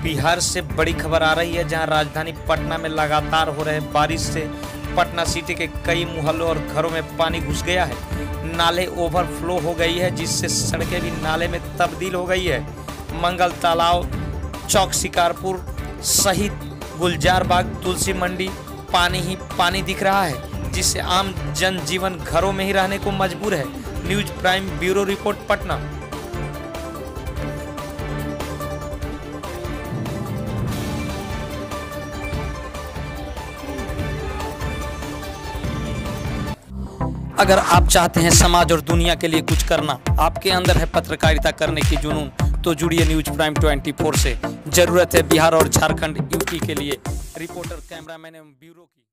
बिहार से बड़ी खबर आ रही है, जहां राजधानी पटना में लगातार हो रहे बारिश से पटना सिटी के कई मोहल्लों और घरों में पानी घुस गया है। नाले ओवरफ्लो हो गई है, जिससे सड़कें भी नाले में तब्दील हो गई है। मंगल तालाब, चौक शिकारपुर सहित गुलजार बाग, तुलसी मंडी पानी ही पानी दिख रहा है, जिससे आम जनजीवन घरों में ही रहने को मजबूर है। News prime bureau report, Patna. अगर आप चाहते हैं समाज और दुनिया के लिए कुछ करना, आपके अंदर है पत्रकारिता करने की जुनून, तो जुड़िए न्यूज प्राइम 24 से। जरूरत है बिहार और झारखंड, यूपी के लिए रिपोर्टर, कैमरामैन एवं ब्यूरो की।